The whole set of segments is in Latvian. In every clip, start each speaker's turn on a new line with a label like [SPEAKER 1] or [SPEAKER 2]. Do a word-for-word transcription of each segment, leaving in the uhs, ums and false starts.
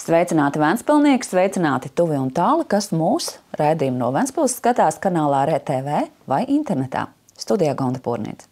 [SPEAKER 1] Sveicināti Ventspilnieki, sveicināti tuvi un tāli, kas mūsu raidījumu no Ventspils skatās kanālā R T V vai internetā. Studijā Gonda Pūrniece.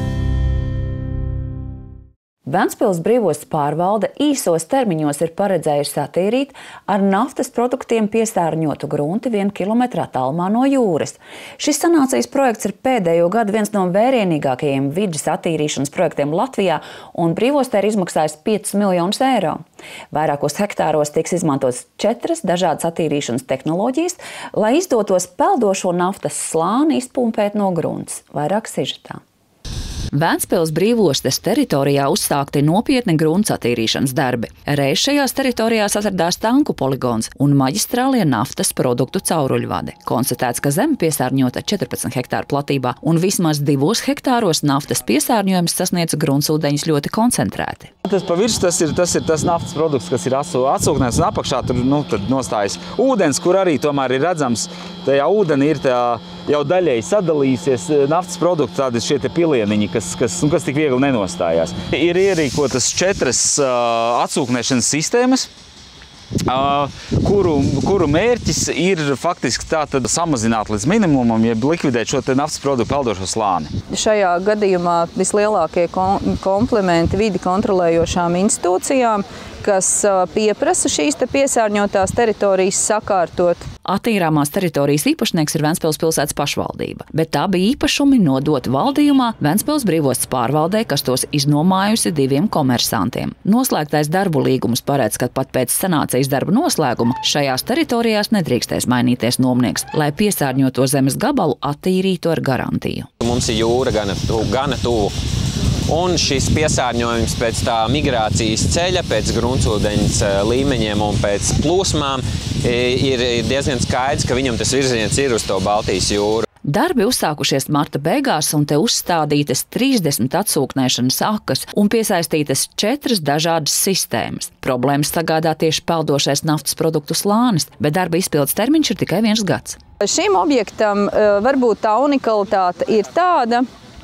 [SPEAKER 1] Ventspils brīvostas pārvalde īsos termiņos ir paredzējusi attīrīt ar naftas produktiem piesārņotu grunti vienu kilometru attālumā no jūras. Šis sanācijas projekts ir pēdējo gadu viens no vērienīgākajiem vides attīrīšanas projektiem Latvijā, un brīvostē ir izmaksājis piecus miljonus eiro. Vairākos hektāros tiks izmantotas četras dažādas attīrīšanas tehnoloģijas, lai izdotos peldošo naftas slāni izpumpēt no grunts. Vairāk sižetā. Ventspils brīvostes teritorijā uzsākti nopietni grunts attīrīšanas darbi. Reiz šajās teritorijās atradās tanku poligons un maģistrālie naftas produktu cauruļvadi. Konstatēts, ka zeme piesārņota četrpadsmit hektāru platībā un vismaz divos hektāros naftas piesārņojums sasniedz gruntsūdeņus ļoti koncentrēti.
[SPEAKER 2] Tas pa virsmu tas ir, tas ir tas naftas produkts, kas ir atsūknēts, un apakšā tur nu, nostājas ūdens, kur arī tomēr ir redzams, tajā ūdenī ir tā jau daļēji sadalīsies naftas produkti, tādi šie te pilieniņi, kas, kas, nu, kas tik viegli nenostājās. Ir ierīkotas četras uh, atsūknēšanas sistēmas, uh, kuru, kuru mērķis ir faktiski tātad samazināt līdz minimumam, jeb likvidēt šo te naftas produktu peldošo slāni.
[SPEAKER 3] Šajā gadījumā vislielākie komplimenti vidi kontrolējošām institūcijām, kas pieprasa šīs te piesārņotās teritorijas sakārtot.
[SPEAKER 1] Attīrāmās teritorijas īpašnieks ir Ventspils pilsētas pašvaldība, bet tā bija īpašumi nodot valdījumā Ventspils brīvostas pārvaldē, kas tos iznomājusi diviem komersantiem. Noslēgtais darbu līgums paredz, ka pat pēc sanācijas darba noslēguma šajās teritorijās nedrīkstēs mainīties nomnieks, lai piesārņoto zemes gabalu attīrītu ar garantiju.
[SPEAKER 4] Mums ir jūra gana tuvu, gana tuvu. Un šis piesārņojums pēc tā migrācijas ceļa, pēc gruntsūdeņas līmeņiem un pēc plūsmām ir diezgan skaidrs, ka viņam tas virziens ir uz to Baltijas jūru.
[SPEAKER 1] Darbi uzsākušies marta beigās, un te uzstādītas trīsdesmit atsūknēšanas akas un piesaistītas četras dažādas sistēmas. Problēmas sagādā tieši peldošais naftas produktu slānis, bet darba izpildes termiņš ir tikai viens gads.
[SPEAKER 3] Šim objektam varbūt tā unikalitāte ir tāda,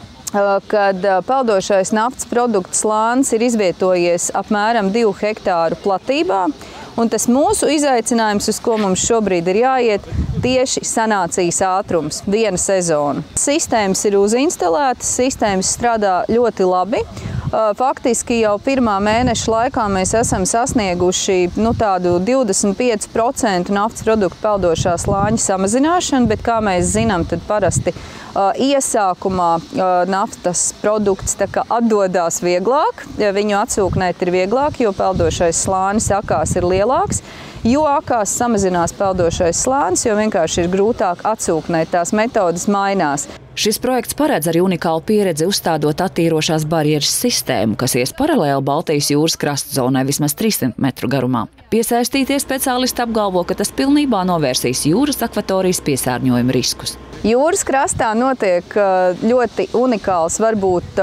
[SPEAKER 3] kad peldošais naftas produktu slānis ir izvietojies apmēram divu hektāru platībā, un tas mūsu izaicinājums, uz ko mums šobrīd ir jāiet, tieši sanācijas ātrums, viena sezona. Sistēmas ir uzinstalētas, sistēmas strādā ļoti labi. Faktiski jau pirmā mēneša laikā mēs esam sasnieguši nu, tādu divdesmit pieci procenti naftas produktu peldošā slāņa samazināšanu, bet, kā mēs zinām, tad parasti uh, iesākumā uh, naftas produkts tā kā atdodās vieglāk, ja viņu atsūknēt ir vieglāk, jo peldošais slānis akās ir lielāks. Jo akās samazinās peldošais slānis, jo vienkārši ir grūtāk atsūknēt, tās metodas mainās.
[SPEAKER 1] Šis projekts paredz arī unikālu pieredzi uzstādot attīrošās barjeras sistēmu, kas ies paralēli Baltijas jūras krasta zonai vismaz trīssimt metru garumā. Piesaistītie speciālisti apgalvo, ka tas pilnībā novērsīs jūras akvatorijas piesārņojuma riskus.
[SPEAKER 3] Jūras krastā notiek ļoti unikāls, varbūt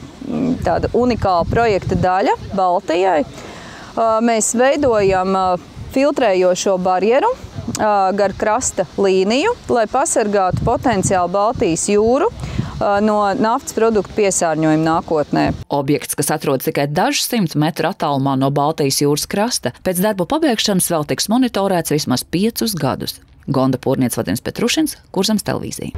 [SPEAKER 3] tāda unikāla projekta daļa Baltijai. Mēs veidojam filtrējošo barjeru gar krasta līniju, lai pasargātu potenciāli Baltijas jūru no naftas produktu piesārņojuma nākotnē.
[SPEAKER 1] Objekts, kas atrodas tikai dažus simt metru attālumā no Baltijas jūras krasta, pēc darbu pabeigšanas vēl tiks monitorēts vismaz piecus gadus. Gonda Pūrniece, Vadims Petrušins, Kurzemes televīzija.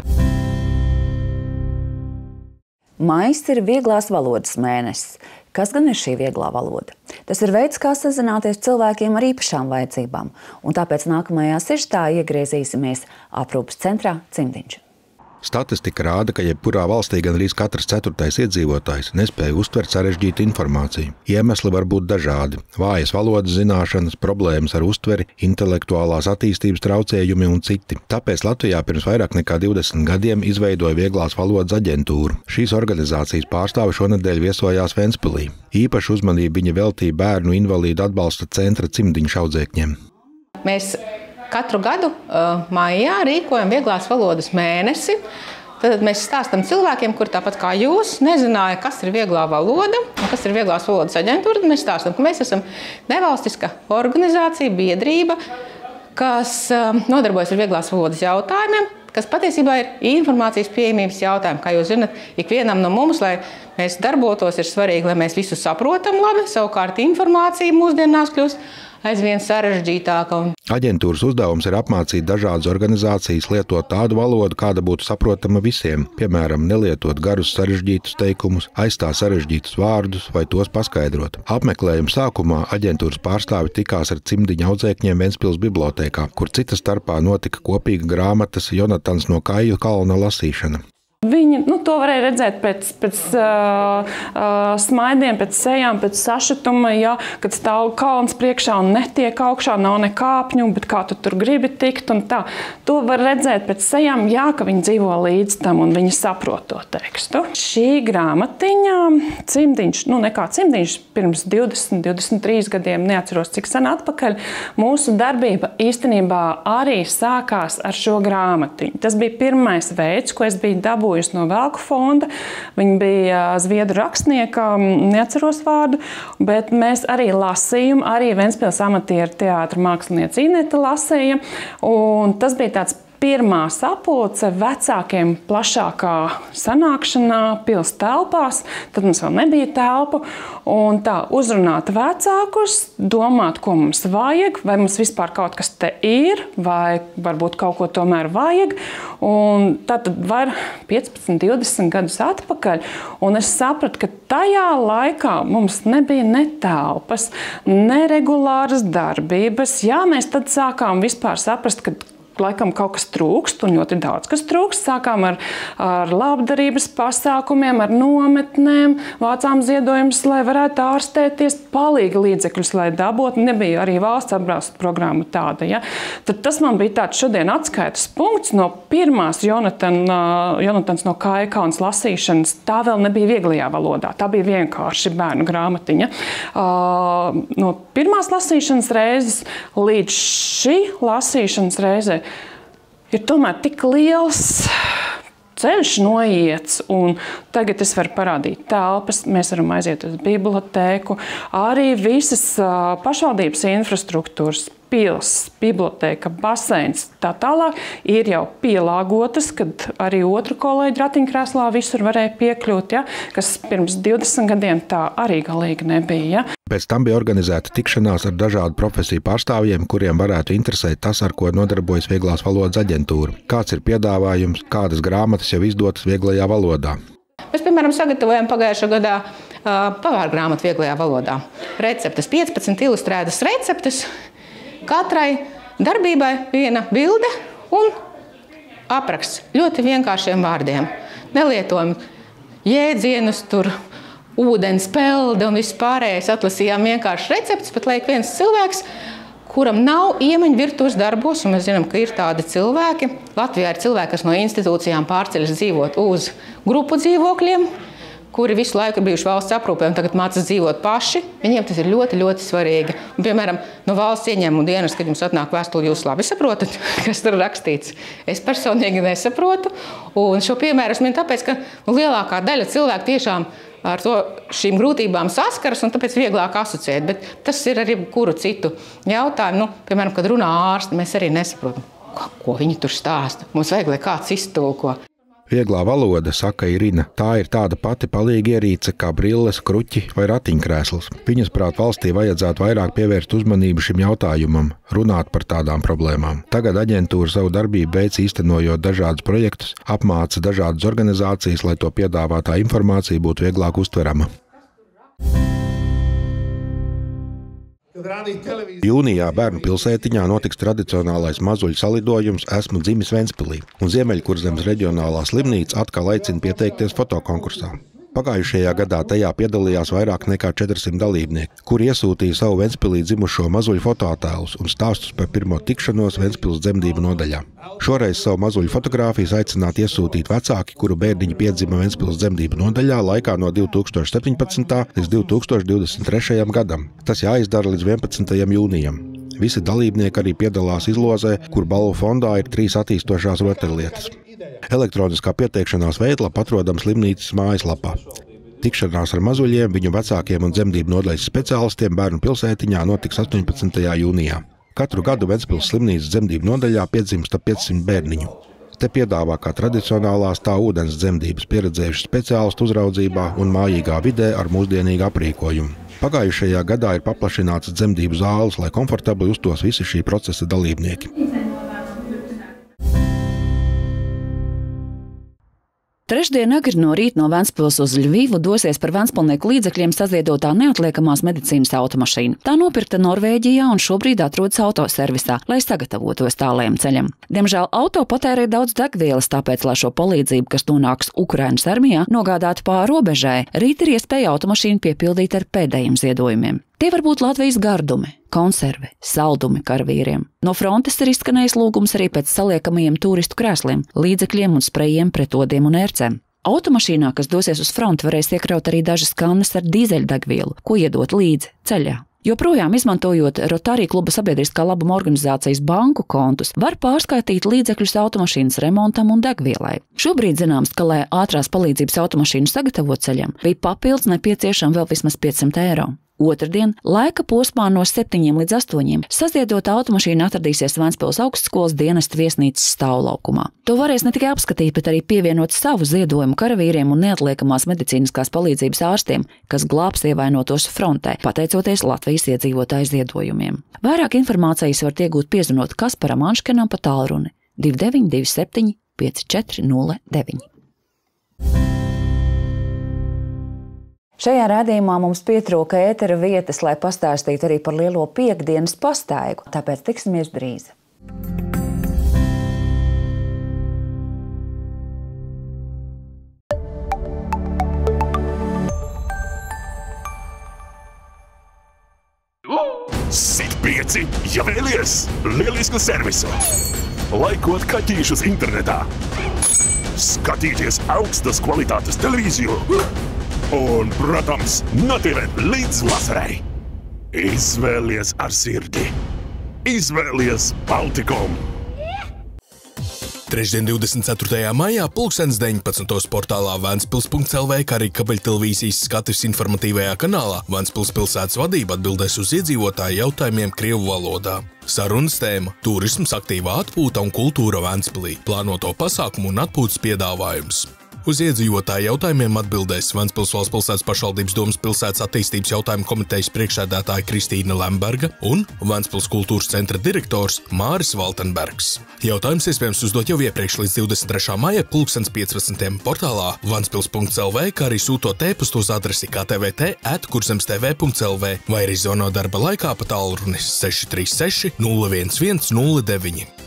[SPEAKER 1] Maijs ir vieglās valodas mēnesis. Kas gan ir šī vieglā valoda? Tas ir veids, kā sazināties cilvēkiem ar īpašām vajadzībām, un tāpēc nākamajā sižetā iegriezīsimies aprūpes centrā Cimdiņš.
[SPEAKER 5] Statistika rāda, ka jebkurā valstī gandrīz katrs ceturtais iedzīvotājs nespēja uztvert sarežģītu informāciju. Iemesli var būt dažādi – vājas valodas zināšanas, problēmas ar uztveri, intelektuālās attīstības traucējumi un citi. Tāpēc Latvijā pirms vairāk nekā divdesmit gadiem izveidoja vieglās valodas aģentūru. Šīs organizācijas pārstāvi šonedēļ viesojās Ventspilī. Īpašu uzmanību viņa veltīja bērnu invalīdu atbalsta centra Cimdiņš audzēkņiem.
[SPEAKER 6] Mēs katru gadu uh, maijā rīkojam vieglās valodas mēnesi. Tad mēs stāstam cilvēkiem, kuri tāpat kā jūs nezināja, kas ir vieglā valoda un kas ir vieglās valodas aģentūra. Mēs stāstam, ka mēs esam nevalstiska organizācija, biedrība, kas uh, nodarbojas ar vieglās valodas jautājumiem, kas patiesībā ir informācijas pieejamības jautājumi. Kā jūs zinat, ikvienam no mums, lai mēs darbotos, ir svarīgi, lai mēs visu saprotam labi. Savukārt informācija mūsdienās kļūst aizvien sarežģītāka.
[SPEAKER 5] Aģentūras uzdevums ir apmācīt dažādas organizācijas lietot tādu valodu, kāda būtu saprotama visiem, piemēram, nelietot garus sarežģītus teikumus, aizstāt sarežģītus vārdus vai tos paskaidrot. Apmeklējuma sākumā aģentūras pārstāvi tikās ar cimdiņa audzēkņiem Ventspils bibliotēkā, kur cita starpā notika kopīga grāmatas Jonatans no Kāju kalna lasīšana.
[SPEAKER 7] Viņi nu, to varēja redzēt pēc, pēc uh, uh, smaidiem, pēc sejām, pēc sašutuma, ja, kad stāv kalns priekšā un netiek augšā, nav ne kāpņu, bet kā tu tur gribi tikt un tā. To var redzēt pēc sejām, jā, ka viņi dzīvo līdz tam un viņi saprot to tekstu. Šī grāmatiņa, cimdiņš, nu nekā cimdiņš, pirms divdesmit, divdesmit trīs gadiem, neatceros cik sen atpakaļ, mūsu darbība īstenībā arī sākās ar šo grāmatiņu. Tas bija pirmais veids, ko es biju dabūjusi no Velku fonda. Viņa bija zviedru rakstnieka, neatceros vārdu, bet mēs arī lasījām, arī Ventspils amatieru teātra mākslinieca Ineta lasīja. Un tas bija tāds pirmā sapulce vecākiem plašākā sanākšanā pils telpās, tad mums vēl nebija telpu, un tā uzrunāt vecākus, domāt, ko mums vajag, vai mums vispār kaut kas te ir, vai varbūt kaut ko tomēr vajag, un tad var piecpadsmit, divdesmit gadus atpakaļ, un es sapratu, ka tajā laikā mums nebija ne telpas, ne regulāras darbības, jā, mēs tad sākām vispār saprast, ka laikam kaut kas trūkst, un ļoti daudz kas trūkst. Sākām ar, ar labdarības pasākumiem, ar nometnēm, vācām ziedojumus, lai varētu ārstēties, palīga līdzekļus, lai dabūtu. Nebija arī valsts atbalsta programma tāda. Ja? Tad tas man bija tāds šodien atskaites punkts no pirmās Jonatan, Jonatans no Kāju kalna lasīšanas. Tā vēl nebija vieglajā valodā, tā bija vienkārši bērnu grāmatiņa. No pirmās lasīšanas reizes līdz šī lasīšanas reizē ir tomēr tik liels ceļš noiets, un tagad es varu parādīt telpas, mēs varam aiziet uz bibliotēku, arī visas pašvaldības infrastruktūras, pils, bibliotēka, baseins, tā tālāk ir jau pielāgotas, kad arī otru kolēģi ratiņkrēslā visur varēja piekļūt, ja, kas pirms divdesmit gadiem tā arī galīgi nebija. Ja.
[SPEAKER 5] Pēc tam bija organizēta tikšanās ar dažādu profesiju pārstāvjiem, kuriem varētu interesēt tas, ar ko nodarbojas Vieglās valodas aģentūra. Kāds ir piedāvājums, kādas grāmatas jau izdotas vieglajā valodā?
[SPEAKER 6] Mēs, piemēram, sagatavojam pagājušā gadā uh, pavāru grāmatu vieglajā valodā. Receptes, piecpadsmit ilustrētas receptes. Katrai darbībai viena bilde un apraksts ļoti vienkāršiem vārdiem. Nelietojam jēdzienus, tur ūdens pelde un viss pārējais. Atlasījām vienkārši receptes, bet lai ik viens cilvēks, kuram nav iemaņu virtuves darbos, un mēs zinām, ka ir tādi cilvēki. Latvijā ir cilvēki, kas no institūcijām pārceļas dzīvot uz grupu dzīvokļiem, kuri visu laiku ir bijuši valsts aprūpē un tagad mācās dzīvot paši. Viņiem tas ir ļoti, ļoti svarīgi. Un, piemēram, no valsts ieņēmuma dienas, kad jums atnāk vēstuli, jūs labi saprotat, kas tur rakstīts. Es personīgi nesaprotu. Un šo piemēru es minu tāpēc, ka nu, lielākā daļa cilvēku tiešām ar to šīm grūtībām saskaras un tāpēc vieglāk asociēt. Bet tas ir arī kuru citu jautājumu. Nu, piemēram, kad runā ārsti, mēs arī nesaprotam, ko viņi tur stāsta. Mums vajag, lai kāds iztulko.
[SPEAKER 5] Vieglā valoda, saka Irina, tā ir tāda pati palīga ierīce kā brilles, kruķi vai ratiņkrēsls. Viņas prāt valstī vajadzētu vairāk pievērst uzmanību šim jautājumam, runāt par tādām problēmām. Tagad aģentūra savu darbību veic īstenojot dažādus projektus, apmāca dažādas organizācijas, lai to piedāvātā informācija būtu vieglāk uztverama. Jūnijā Bērnu pilsētiņā notiks tradicionālais mazuļu salidojums Esmu dzimis Ventspilī, un Ziemeļkurzemes reģionālā slimnīca atkal aicina pieteikties fotokonkursā. Pagājušajā gadā tajā piedalījās vairāk nekā četrsimt dalībnieki, kuri iesūtīja savu Ventspilī dzimušo mazuļu fotoattēlus un stāstus par pirmo tikšanos Ventspils dzemdību nodaļā. Šoreiz savu mazuļu fotogrāfijas aicināti iesūtīt vecāki, kuru bērniņi piedzima Ventspils dzemdību nodaļā laikā no divi tūkstoši septiņpadsmitā līdz divi tūkstoši divdesmit trešajam gadam. Tas jāizdara līdz vienpadsmitajam jūnijam. Visi dalībnieki arī piedalās izlozē, kur balvu fondā ir trīs attīstošās rotaļlietas. Elektroniskā pieteikšanās veidlapa atrodama slimnīcas mājaslapā. Tikšanās ar mazuļiem, viņu vecākiem un dzemdību nodaļas speciālistiem Bērnu pilsētiņā notiks astoņpadsmitajā jūnijā. Katru gadu Ventspils slimnīcas dzemdību nodaļā piedzimst ap piecsimt bērniņu. te piedāvā kā tradicionālās, tā ūdens dzemdības pieredzējuši speciālistu uzraudzībā un mājīgā vidē ar mūsdienīgu aprīkojumu. Pagājušajā gadā ir paplašināts dzemdību zāles, lai komfortabli justos visi šī procesa dalībnieki.
[SPEAKER 1] Trešdien agri no rīta no Ventspils uz Ļvivu dosies par ventspilnieku līdzekļiem saziedotā neatliekamās medicīnas automašīna. Tā nopirkta Norvēģijā un šobrīd atrodas autoservisā, lai sagatavotos tālajam ceļam. Diemžēl auto patērē daudz degvielas, tāpēc, lai šo palīdzību, kas nonāks Ukrainas armijā, nogādātu pāri robežai, rīt ir iespēja automašīnu piepildīt ar pēdējiem ziedojumiem. Tie var būt Latvijas gardumi, konservi, saldumi karavīriem. No frontes ir izskanējis lūgums arī pēc saliekamajiem turistu krēsliem, līdzekļiem un sprejiem pret odiem un ērcēm. Automašīnā, kas dosies uz fronti, varēs iekraut arī dažas kannas ar dīzeļdegvielu, ko iedot līdzi ceļā. Joprojām izmantojot Rotary kluba sabiedriskā labuma organizācijas banku kontus, var pārskaitīt līdzekļus automašīnas remontam un degvielai. Šobrīd zināms, ka, lai ātrās palīdzības automašīnu sagatavot ceļam, bija papildus nepieciešama vēl vismaz piecsimt eiro. Otrdien, laika posmā no septiņiem līdz astoņiem, saziedota automašīna atradīsies Ventspils augstskolas dienesta viesnīcas stāvlaukumā. To varēs ne tikai apskatīt, bet arī pievienot savu ziedojumu karavīriem un neatliekamās medicīniskās palīdzības ārstiem, kas glābs ievainotos frontē, pateicoties Latvijas iedzīvotāju ziedojumiem. Vairāk informācijas var iegūt piezvanot Kasparam Anškenam pa tālruni divi deviņi divi septiņi pieci četri nulle deviņi. Šajā raidījumā mums pietrūka ētera vietas, lai pastāstītu arī par lielo piekdienas pastaigu, tāpēc tiksimies drīz.
[SPEAKER 8] Sit pieci, ja vēlies! Lielisku servisu! Laikot kaķīšus internetā! Skatīties augstas kvalitātes televīziju! Un, protams, notīrēt līdz vasarai. Izvēlies ar sirdi. Izvēlies Baltikom.
[SPEAKER 9] Trešdien divdesmit ceturtajā maijā pulkstens deviņpadsmitos portālā Ventspils punkts el vē, kā arī kabeļtelevīzijas skatis informatīvajā kanālā Ventspils pilsētas vadība atbildēs uz iedzīvotāju jautājumiem krievu valodā. Sarunas tēma – turisms, aktīvā atpūta un kultūra Ventspilī, plānoto pasākumu un atpūtas piedāvājums. Uz iedzīvotāju jautājumiem atbildēs Ventspils valsts pilsētas pašvaldības domas pilsētas attīstības jautājumu komitejas priekšsēdētāja Kristīna Lemberga un Ventspils kultūras centra direktors Māris Valtenbergs. Jautājums iespējams uzdot jau iepriekš līdz divdesmit trešā maija pulkstens piecpadsmitiem portālā Ventspils punkts el vē, kā arī sūtot ēpastu uz adresi k t v t at kurzemstv punkts el vē vai arī zvanot darba laikā pa tālruni seši trīs seši nulle viens viens nulle deviņi.